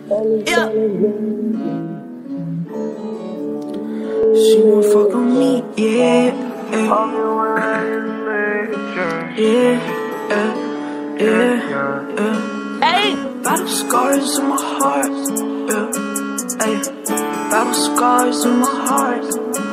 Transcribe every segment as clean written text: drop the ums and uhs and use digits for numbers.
Yeah. She wanna fuck on me, yeah. Hey, battle scars in my heart, yeah. Hey, battle scars in my heart,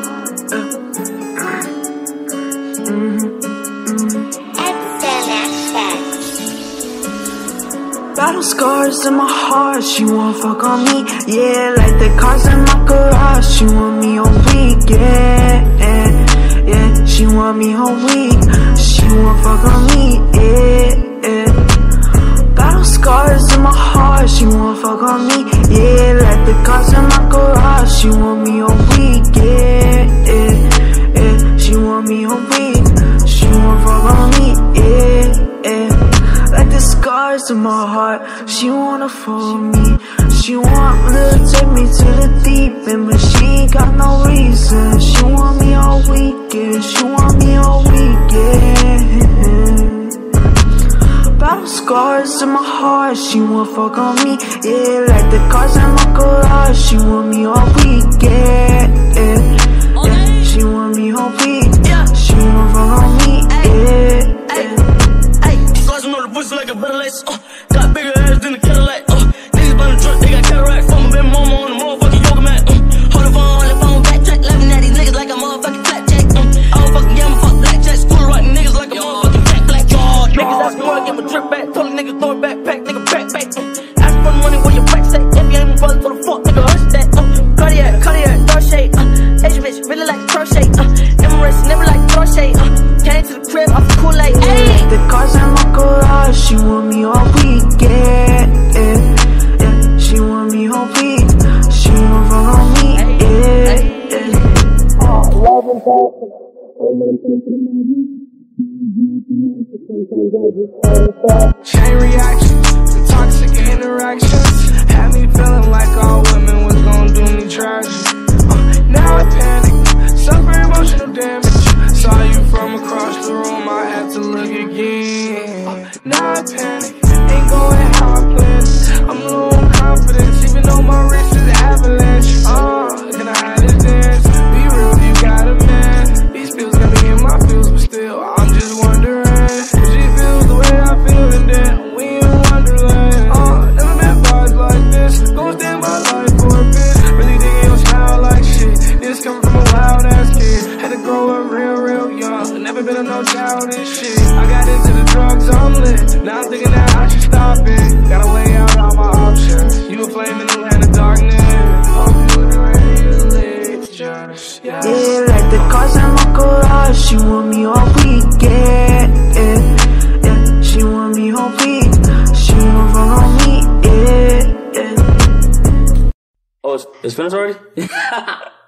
Battle scars in my heart, she wanna fuck on me, yeah. Like the cars in my garage, she want me all week, yeah. She want me all week, she wanna fuck on me, yeah. Battle scars in my heart, she wanna fuck on me, yeah. Like the cars in my garage, she want me all week, yeah. She want me all week, she wanna fuck on me, yeah. Like the scars in my heart, she wanna follow me. She want to take me to the deep end, but she ain't got no reason. She want me all weekend, she want me all weekend. Battle scars in my heart, she wanna fuck on me, yeah. Like the cars in my garage, she want me all weekend, she want me all week, she wanna fuck on me, yeah. Like a better lace, got bigger ass than a Cadillac, niggas by the truck, they got cataract. From my baby mama on the motherfucking yoga mat, hold the phone, backtrack, laughing at these niggas like a motherfucking flapjack, I don't fucking gamma, fuck blackjack, school writing niggas like a motherfucking black jaw. Niggas ask me where I get my drip back, told a nigga throw it backpack, nigga backpack, ask for the money where your racks at, if you ain't my brother, for the fuck, nigga hush that, Cartier, Dorche, Asian bitch, really like crochet, Emirates, never like crochet, came to the crib off the Kool-Aid, ayy. The cars in my garage, she want me all week, yeah. She want me all week, she wanna fuck on me, yeah. Love and passion. Chain reactions to toxic interactions had me feeling like all women was gonna do me tragic. Now I panic, suffer emotional damage. Saw you from across the room, I had to look again. Now I panic, ain't going how I planned. I'm low on confidence, even though my wrist is avalanche. Can I hide this dance? Be real, you got a man. These feels got me in my feels, but still, I'm just wondering if she feels the way I feel, and then we in Wonderland. Never met vibes like this. Gon' stand by life for a bit. Really digging your style like shit. This coming from a wild ass kid. Had to grow up real young. Never been on no childish shit. I got into the drugs, I'm lit. Now I'm thinking that I should stop it. Gotta weigh out all my options. You a flame in the land of darkness. Hope you with the radio lit. Just, yeah, like the cars in my garage, she want me all week, yeah. She want me all week, she wanna fuck on me, yeah. Oh, it's finished already?